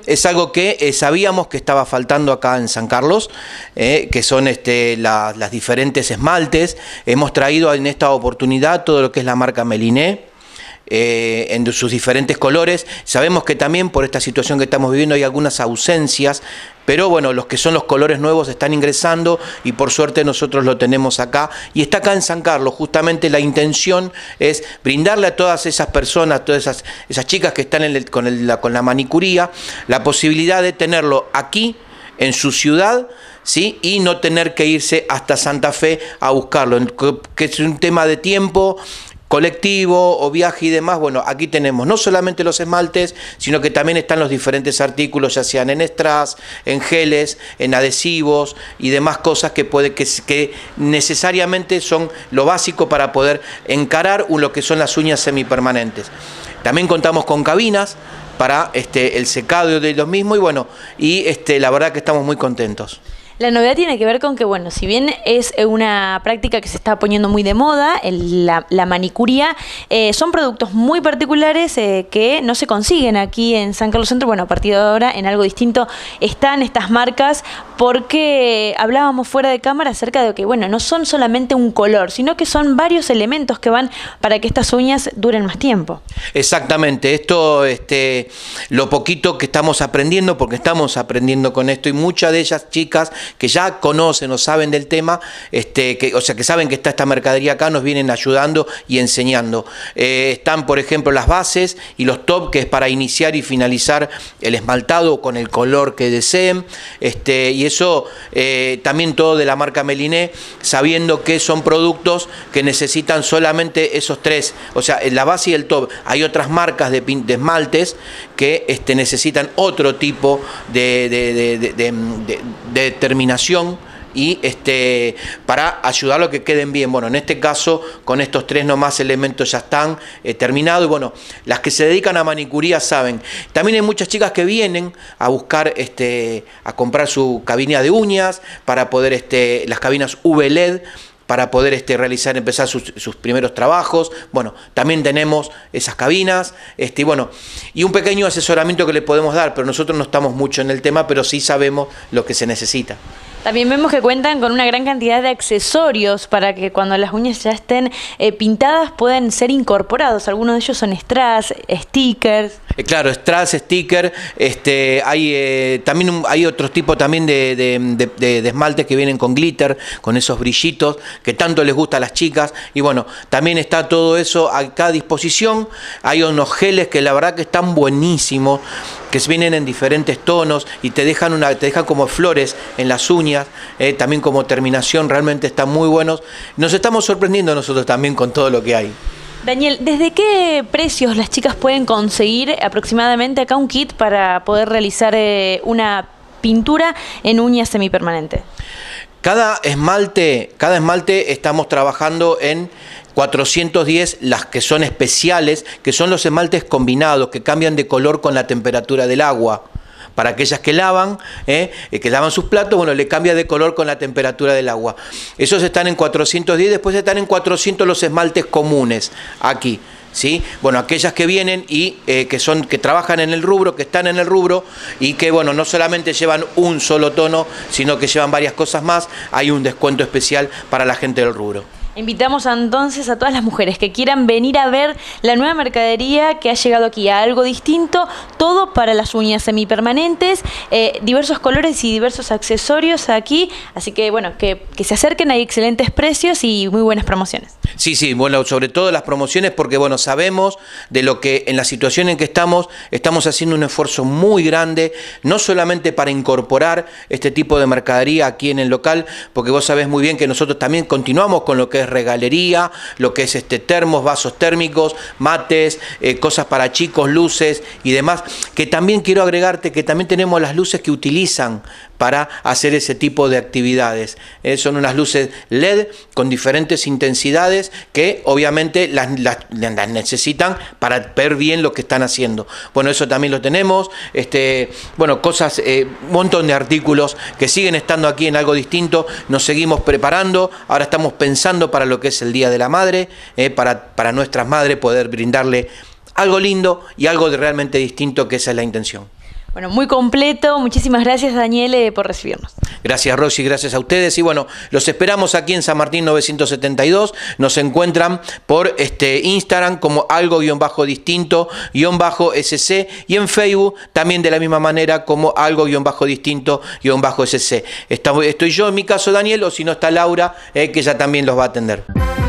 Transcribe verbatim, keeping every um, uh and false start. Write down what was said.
es algo que eh, sabíamos que estaba faltando acá en San Carlos, eh, que son este, la, las diferentes esmaltes. Hemos traído en esta oportunidad todo lo que es la marca Meliné, Eh, en sus diferentes colores. Sabemos que también por esta situación que estamos viviendo hay algunas ausencias, pero bueno, los que son los colores nuevos están ingresando y por suerte nosotros lo tenemos acá y está acá en San Carlos. Justamente la intención es brindarle a todas esas personas, todas esas, esas chicas que están en el, con, el, la, con la manicuría, la posibilidad de tenerlo aquí en su ciudad, ¿sí? Y no tener que irse hasta Santa Fe a buscarlo, que es un tema de tiempo colectivo o viaje y demás. Bueno, aquí tenemos no solamente los esmaltes, sino que también están los diferentes artículos, ya sean en strass, en geles, en adhesivos y demás cosas que, puede, que, que necesariamente son lo básico para poder encarar lo que son las uñas semipermanentes. También contamos con cabinas para este, el secado de los mismos y bueno, y este, la verdad que estamos muy contentos. La novedad tiene que ver con que, bueno, si bien es una práctica que se está poniendo muy de moda, el, la, la manicuría, eh, son productos muy particulares eh, que no se consiguen aquí en San Carlos Centro. Bueno, a partir de ahora, en Algo Distinto, están estas marcas porque hablábamos fuera de cámara acerca de que, bueno, no son solamente un color, sino que son varios elementos que van para que estas uñas duren más tiempo. Exactamente, esto, este, lo poquito que estamos aprendiendo, porque estamos aprendiendo con esto y muchas de ellas chicas que ya conocen o saben del tema, este, que, o sea, que saben que está esta mercadería acá, nos vienen ayudando y enseñando. Eh, están, por ejemplo, las bases y los top, que es para iniciar y finalizar el esmaltado con el color que deseen, este, y eso eh, también todo de la marca Meliné, sabiendo que son productos que necesitan solamente esos tres, o sea, la base y el top. Hay otras marcas de, de esmaltes que este, necesitan otro tipo de, de, de, de, de, de, de terminación y este, para ayudarlo a que queden bien. Bueno, en este caso, con estos tres nomás elementos ya están eh, terminados. Y bueno, las que se dedican a manicuría saben. También hay muchas chicas que vienen a buscar, este, a comprar su cabina de uñas, para poder, este, las cabinas V L E D, para poder este, realizar, empezar sus, sus primeros trabajos. Bueno, también tenemos esas cabinas, este, y bueno, y un pequeño asesoramiento que le podemos dar, pero nosotros no estamos mucho en el tema, pero sí sabemos lo que se necesita. También vemos que cuentan con una gran cantidad de accesorios para que cuando las uñas ya estén eh, pintadas puedan ser incorporados. Algunos de ellos son strass, stickers. Eh, claro, strass, sticker, este, hay eh, también un, hay otros tipos también de, de, de, de, de esmaltes que vienen con glitter, con esos brillitos que tanto les gusta a las chicas. Y bueno, también está todo eso acá a disposición. Hay unos geles que la verdad que están buenísimos, que vienen en diferentes tonos y te dejan, una, te dejan como flores en las uñas, eh, también como terminación, realmente están muy buenos. Nos estamos sorprendiendo nosotros también con todo lo que hay. Daniel, ¿desde qué precios las chicas pueden conseguir aproximadamente acá un kit para poder realizar eh, una pintura en uñas semipermanente? Cada esmalte, cada esmalte estamos trabajando en cuatrocientos diez, las que son especiales, que son los esmaltes combinados, que cambian de color con la temperatura del agua. Para aquellas que lavan, eh, que lavan sus platos, bueno, le cambia de color con la temperatura del agua. Esos están en cuatrocientos diez, después están en cuatrocientos los esmaltes comunes, aquí. ¿Sí? Bueno, aquellas que vienen y eh, que son que trabajan en el rubro, que están en el rubro y que bueno, no solamente llevan un solo tono, sino que llevan varias cosas más, hay un descuento especial para la gente del rubro. Invitamos entonces a todas las mujeres que quieran venir a ver la nueva mercadería que ha llegado aquí, a Algo Distinto, todo para las uñas semipermanentes, eh, diversos colores y diversos accesorios aquí, así que bueno, que, que se acerquen, hay excelentes precios y muy buenas promociones. Sí, sí, bueno, sobre todo las promociones, porque bueno, sabemos de lo que en la situación en que estamos, estamos haciendo un esfuerzo muy grande, no solamente para incorporar este tipo de mercadería aquí en el local, porque vos sabés muy bien que nosotros también continuamos con lo que es regalería, lo que es este termos, vasos térmicos, mates, eh, cosas para chicos, luces y demás, que también quiero agregarte que también tenemos las luces que utilizan para hacer ese tipo de actividades. Eh, son unas luces L E D con diferentes intensidades que obviamente las, las, las necesitan para ver bien lo que están haciendo. Bueno, eso también lo tenemos. Este, bueno, cosas, eh, un montón de artículos que siguen estando aquí en Algo Distinto. Nos seguimos preparando. Ahora estamos pensando para lo que es el Día de la Madre, eh, para, para nuestras madres poder brindarle algo lindo y algo de realmente distinto, que esa es la intención. Bueno, muy completo. Muchísimas gracias, Daniel, eh, por recibirnos. Gracias, Rosy, gracias a ustedes. Y bueno, los esperamos aquí en San Martín novecientos setenta y dos. Nos encuentran por este Instagram como algo-distinto-sc y en Facebook también de la misma manera como algo-distinto-sc. Estoy yo, en mi caso, Daniel, o si no está Laura, eh, que ella también los va a atender.